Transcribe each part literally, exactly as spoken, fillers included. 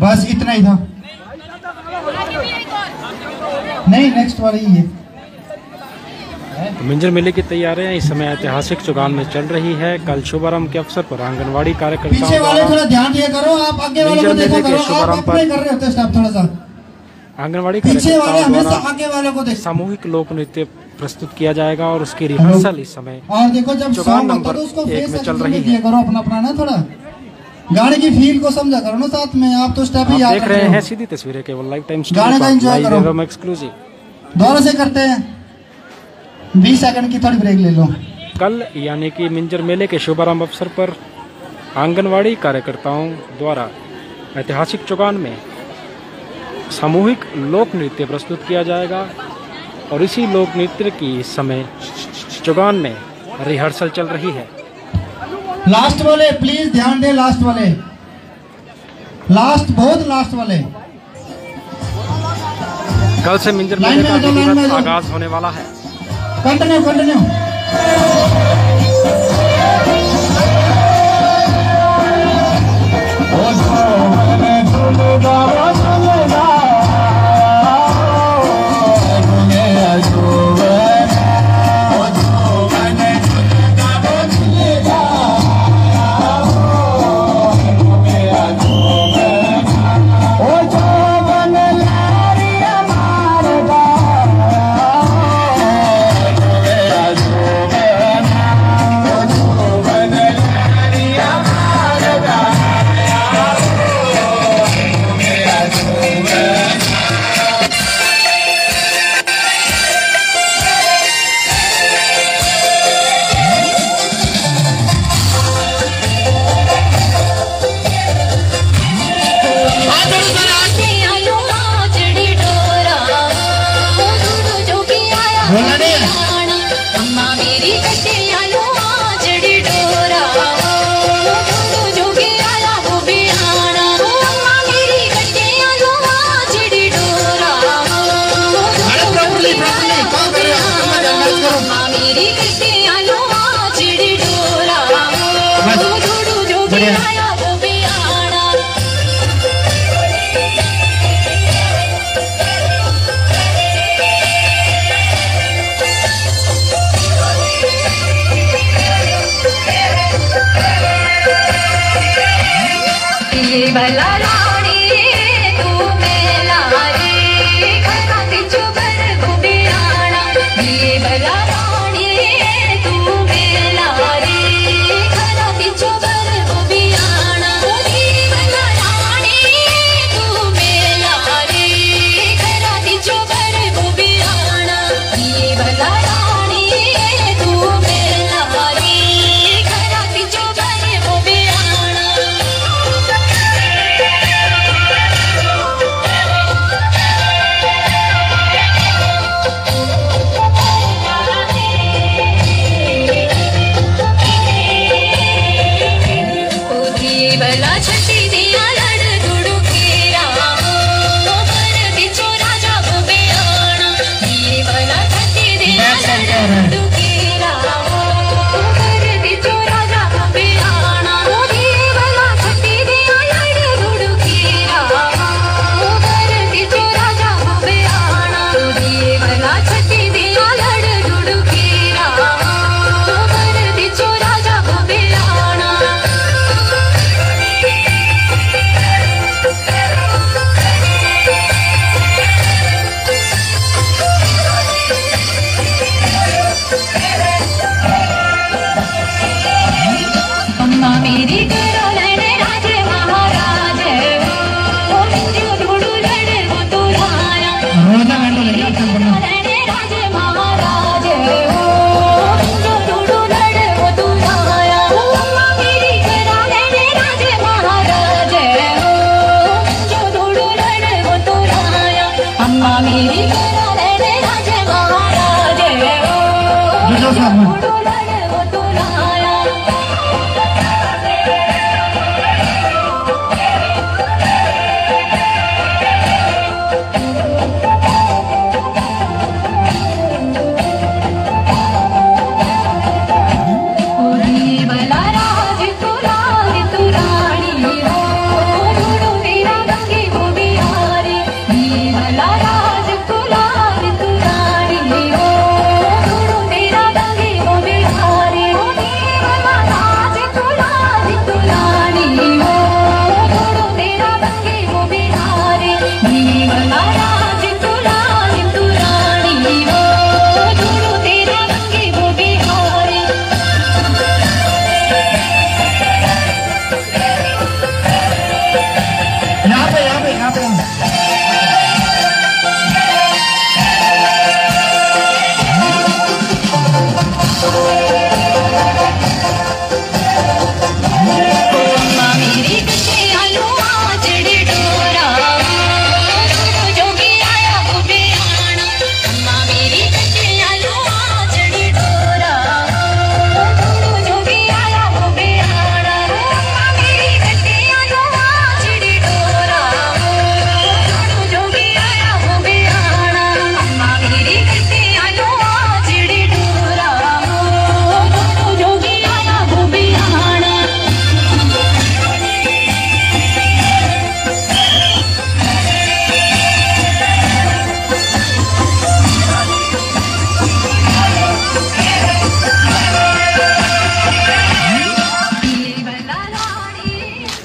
बस इतना ही था। नहीं नेक्स्ट वाली ही है। मिंजर मेले की तैयारियां इस समय ऐतिहासिक चुगान में चल रही है। कल शुभारंभ के अवसर पर आंगनवाड़ी कार्यकर्ताओं पीछे वाले थोड़ा ध्यान दिया करो, आप आगे वालों को देखा करो, आप अपने कर रहे होते स्टेप थोड़ा सा। आंगनवाड़ी पीछे वाले कार्यकर्ताओं हमेशा द्वारा आगे वालों को देख। सामूहिक लोक नृत्य प्रस्तुत किया जाएगा और उसकी रिहर्सल इस समय और देखो जब चुगान सॉन्ग होता नंबर है तो उसको एक फेस में चल रही दिया है। करो अपना अपना ना, थोड़ा गाने की फील को समझा करो ना साथ में। आप तो स्टेप ही याद देख रहे हैं सीधी तस्वीरें केवल लाइव टाइम गाने का एंजॉय करो। एक्सक्लूसिव दोनों से करते हैं, बीस सेकंड की थोड़ी ब्रेक ले लो। कल यानी कि मिंजर मेले के शुभारंभ अवसर पर आंगनवाड़ी कार्यकर्ताओं द्वारा ऐतिहासिक चुगान में सामूहिक लोक नृत्य प्रस्तुत किया जाएगा और इसी लोक नृत्य की इस समय चुगान में रिहर्सल चल रही है। लास्ट वाले प्लीज ध्यान दें, लास्ट वाले, लास्ट बहुत लास्ट वाले। कल से मिंजर मेले का विधिवत आगाज होने वाला है। Continue continue. भला रानी तू मेला रे खता तिचु बर गुबियाना, ये भला रानी तू मेला रे खता तिचु बर गुबियाना, ये भला रानी तू मेला रे खता तिचु बर गुबियाना, ये भला रानी तू मेला रे खता तिचु बर गुबियाना।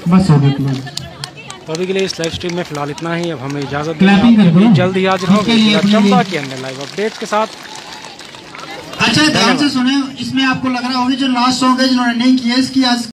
बस हो गया क्लोज। तो अभी के लिए इस लाइव स्ट्रीम में फिलहाल इतना ही। अब हमें इजाजत क्लैपिंग कर दो। जल्द ही हाजिर होंगे इसके लिए अपनी- चंबा के अन्य लाइव अपडेट्स के साथ। अच्छा ध्यान से सुने, इसमें आपको लग रहा होगा जो लास्ट सॉन्ग है जिन्होंने नहीं किया इसकी आज